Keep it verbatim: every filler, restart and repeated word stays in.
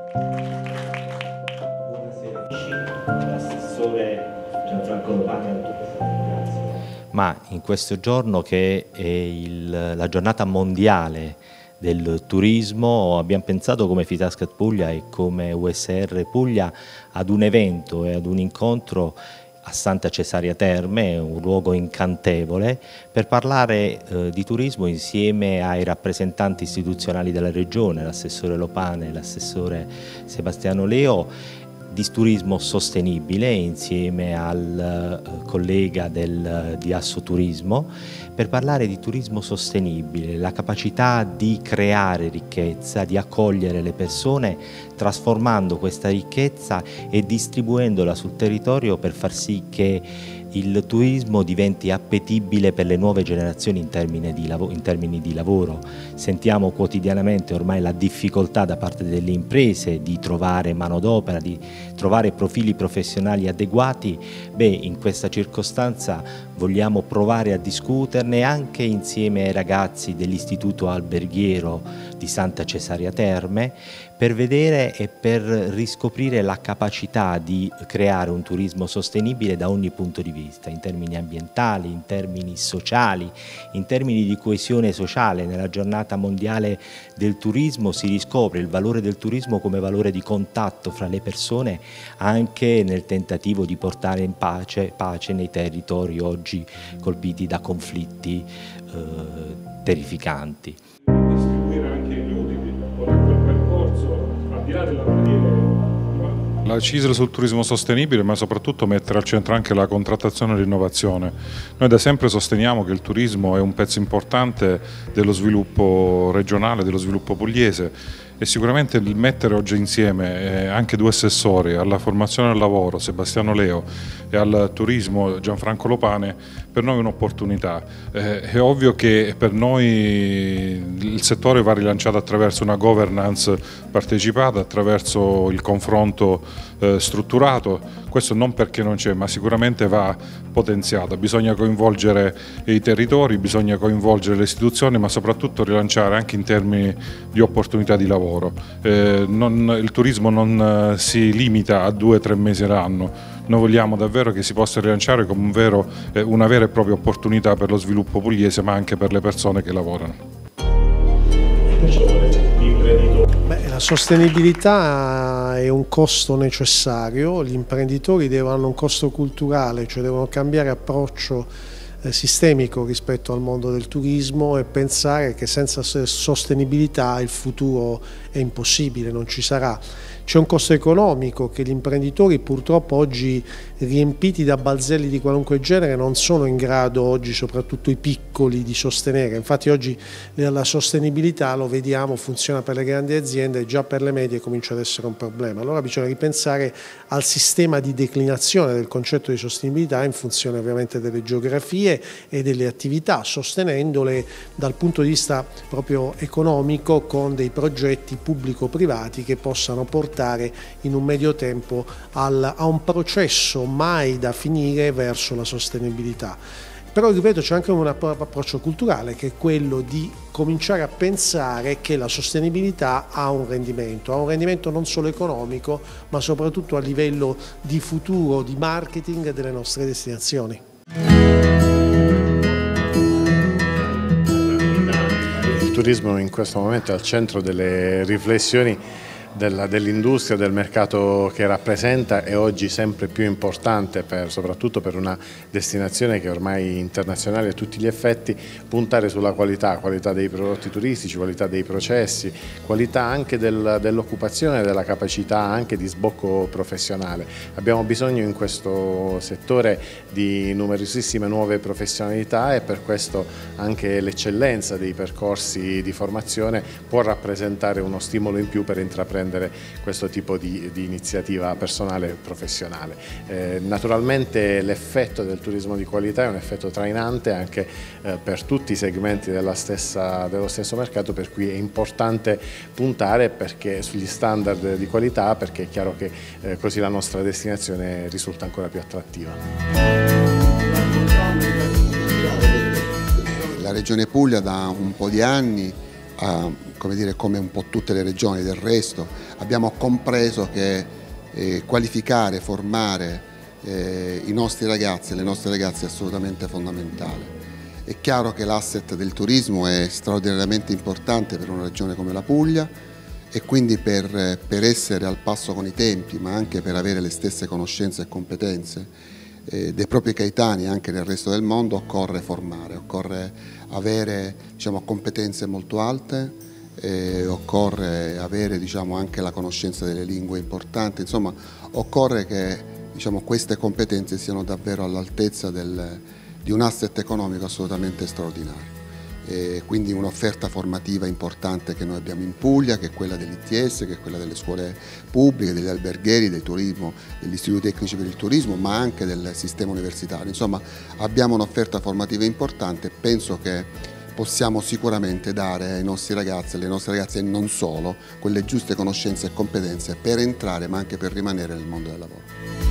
Buonasera, l'assessore Gianfranco Lopani. Ma in questo giorno, che è il, la giornata mondiale del turismo, abbiamo pensato come Fitascat Puglia e come U S R Puglia ad un evento e ad un incontro a Santa Cesaria Terme, un luogo incantevole, per parlare eh, di turismo insieme ai rappresentanti istituzionali della Regione, l'assessore Lopane e l'assessore Sebastiano Leo, di turismo sostenibile insieme al eh, collega del, di Assoturismo, per parlare di turismo sostenibile, la capacità di creare ricchezza, di accogliere le persone, trasformando questa ricchezza e distribuendola sul territorio per far sì che il turismo diventi appetibile per le nuove generazioni in termini di, in termini di lavoro. Sentiamo quotidianamente ormai la difficoltà da parte delle imprese di trovare manodopera, di trovare profili professionali adeguati. Beh, in questa circostanza vogliamo provare a discuterne anche insieme ai ragazzi dell'Istituto Alberghiero di Santa Cesaria Terme, per vedere e per riscoprire la capacità di creare un turismo sostenibile da ogni punto di vista, in termini ambientali, in termini sociali, in termini di coesione sociale. Nella giornata mondiale del turismo si riscopre il valore del turismo come valore di contatto fra le persone, anche nel tentativo di portare in pace, pace nei territori oggi colpiti da conflitti eh, terrificanti. Distribuire anche gli utili con quel percorso, al di là della barriera. La C I S L sul turismo sostenibile, ma soprattutto mettere al centro anche la contrattazione e l'innovazione. Noi da sempre sosteniamo che il turismo è un pezzo importante dello sviluppo regionale, dello sviluppo pugliese, e sicuramente il mettere oggi insieme anche due assessori alla formazione del lavoro, Sebastiano Leo, e al turismo, Gianfranco Lopane, per noi è un'opportunità. Eh, è ovvio che per noi il settore va rilanciato attraverso una governance partecipata, attraverso il confronto eh, strutturato. Questo non perché non c'è, ma sicuramente va potenziato. Bisogna coinvolgere i territori, bisogna coinvolgere le istituzioni, ma soprattutto rilanciare anche in termini di opportunità di lavoro. Eh, non, il turismo non eh, si limita a due o tre mesi all'anno. Noi vogliamo davvero che si possa rilanciare come un vero, eh, una vera e propria opportunità per lo sviluppo pugliese, ma anche per le persone che lavorano. Beh, la sostenibilità è un costo necessario, gli imprenditori devono hanno un costo culturale, cioè devono cambiare approccio eh, sistemico rispetto al mondo del turismo e pensare che senza sostenibilità il futuro è impossibile, non ci sarà. C'è un costo economico che gli imprenditori purtroppo oggi, riempiti da balzelli di qualunque genere, non sono in grado oggi, soprattutto i piccoli, di sostenere. Infatti oggi la sostenibilità, lo vediamo, funziona per le grandi aziende e già per le medie comincia ad essere un problema. Allora bisogna ripensare al sistema di declinazione del concetto di sostenibilità in funzione ovviamente delle geografie e delle attività, sostenendole dal punto di vista proprio economico con dei progetti pubblico-privati che possano portare in un medio tempo al, a un processo mai da finire verso la sostenibilità. Però ripeto, c'è anche un approccio culturale, che è quello di cominciare a pensare che la sostenibilità ha un rendimento, ha un rendimento non solo economico, ma soprattutto a livello di futuro, di marketing delle nostre destinazioni. Il turismo in questo momento è al centro delle riflessioni dell'industria, del mercato che rappresenta, e oggi sempre più importante, per, soprattutto per una destinazione che ormai è internazionale a tutti gli effetti, puntare sulla qualità, qualità dei prodotti turistici, qualità dei processi, qualità anche del, dell'occupazione, della capacità anche di sbocco professionale. Abbiamo bisogno in questo settore di numerosissime nuove professionalità e per questo anche l'eccellenza dei percorsi di formazione può rappresentare uno stimolo in più per intraprendere questo tipo di, di iniziativa personale e professionale. Eh, naturalmente l'effetto del turismo di qualità è un effetto trainante anche eh, per tutti i segmenti della stessa, dello stesso mercato, per cui è importante puntare perché, sugli standard di qualità, perché è chiaro che eh, così la nostra destinazione risulta ancora più attrattiva. La Regione Puglia da un po' di anni a, come dire, come un po' tutte le regioni del resto, abbiamo compreso che eh, qualificare, formare eh, i nostri ragazzi e le nostre ragazze è assolutamente fondamentale. È chiaro che l'asset del turismo è straordinariamente importante per una regione come la Puglia e quindi per, per essere al passo con i tempi, ma anche per avere le stesse conoscenze e competenze eh, dei propri caetani anche nel resto del mondo, occorre formare, occorre avere, diciamo, competenze molto alte, eh, occorre avere, diciamo, anche la conoscenza delle lingue importanti, insomma occorre che, diciamo, queste competenze siano davvero all'altezza del di un asset economico assolutamente straordinario. E quindi un'offerta formativa importante che noi abbiamo in Puglia, che è quella dell'I T S, che è quella delle scuole pubbliche, degli alberghieri, del turismo, degli istituti tecnici per il turismo, ma anche del sistema universitario. Insomma, abbiamo un'offerta formativa importante, penso che possiamo sicuramente dare ai nostri ragazzi, alle nostre ragazze e non solo, quelle giuste conoscenze e competenze per entrare ma anche per rimanere nel mondo del lavoro.